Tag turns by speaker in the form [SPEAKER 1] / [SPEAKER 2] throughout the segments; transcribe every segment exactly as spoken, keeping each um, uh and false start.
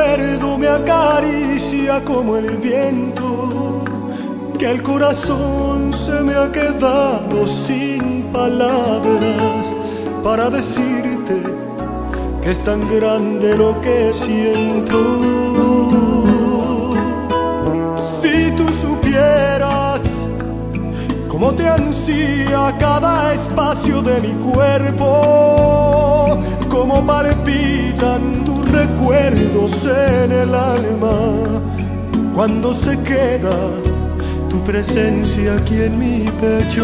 [SPEAKER 1] recuerdo me acaricia como el viento, que el corazón se me ha quedado sin palabras para decirte que es tan grande lo que siento. Si tú supieras cómo te ansía cada espacio de mi cuerpo, cómo palpitan tus recuerdos en el alma cuando se queda tu presencia aquí en mi pecho.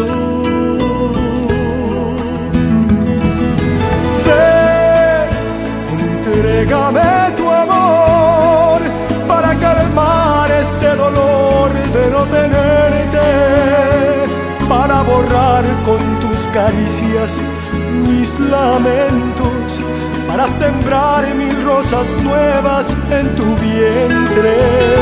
[SPEAKER 1] Ven, entrégame tu amor para calmar este dolor de no tenerte, para borrar con tus caricias mis lamentos, para sembrar mil rosas nuevas en tu vientre.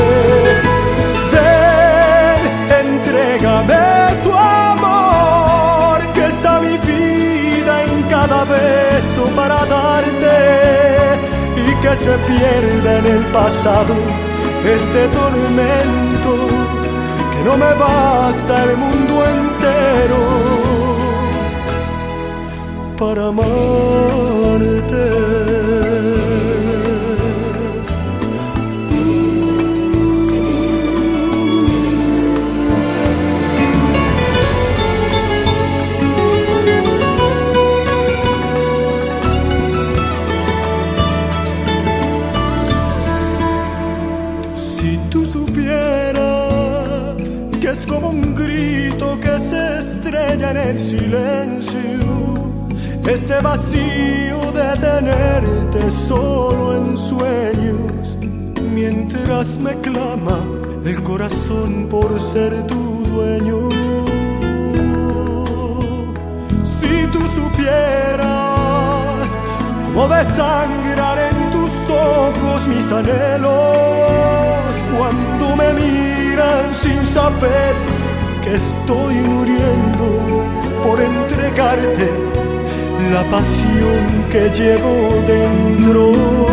[SPEAKER 1] Ven, entrégame tu amor, que está mi vida en cada beso para darte, y que se pierda en el pasado este tormento, que no me basta el mundo entero para amarte. Si tú supieras que es como un grito que se estrella en el silencio, este vacío de tenerte solo en sueños, mientras me clama el corazón por ser tu dueño. Si tú supieras cómo desangran en tus ojos mis anhelos cuando me miran sin saber que estoy muriendo por entregarte la pasión que llevo dentro.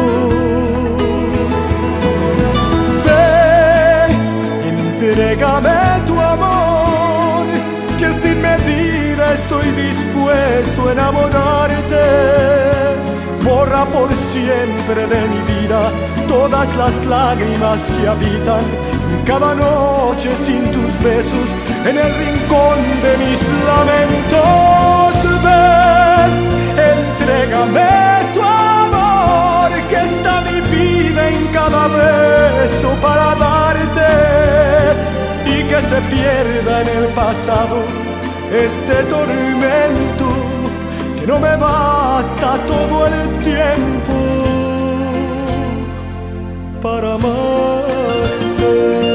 [SPEAKER 1] Ven, entrégame tu amor, que sin medida estoy dispuesto a enamorarte. Borra por siempre de mi vida todas las lágrimas que habitan cada noche sin tus besos en el rincón de mis lamentos. Ven, entrégame tu amor, que está mi vida en cada beso para darte, y que se pierda en el pasado este tormento, que no me basta todo el tiempo para amarte.